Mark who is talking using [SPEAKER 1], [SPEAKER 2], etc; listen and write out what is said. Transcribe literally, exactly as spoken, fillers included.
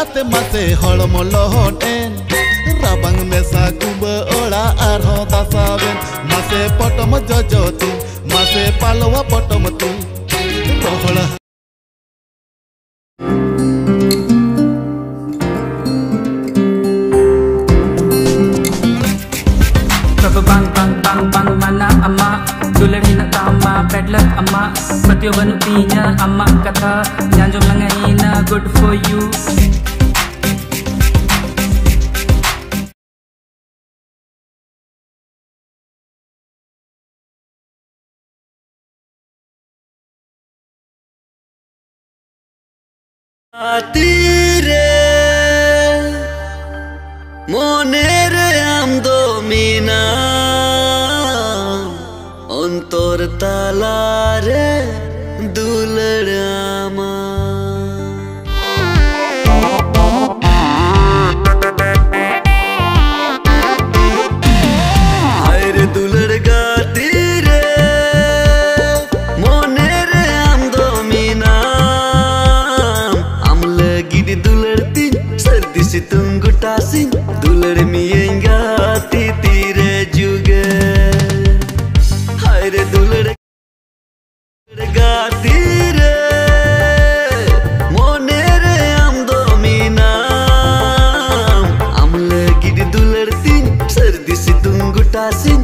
[SPEAKER 1] te mase holmo lohoten rabang mesa kuba ola arho dasaben mase potom jojotu mase palwa potom tu rohola
[SPEAKER 2] bang bang bang bang mana ama dular hina tama pedlar ama patyobanutinya ama katha nyanjom langaina good for you
[SPEAKER 3] atire monere amdo mina ontor talare dularama aire dular gatire monere amdo mina amle gidi dularti sardi situngu tasin dular miyenga titire juga haire dular gatire monere amdo mina amle gidi dularti sardi situngu tasin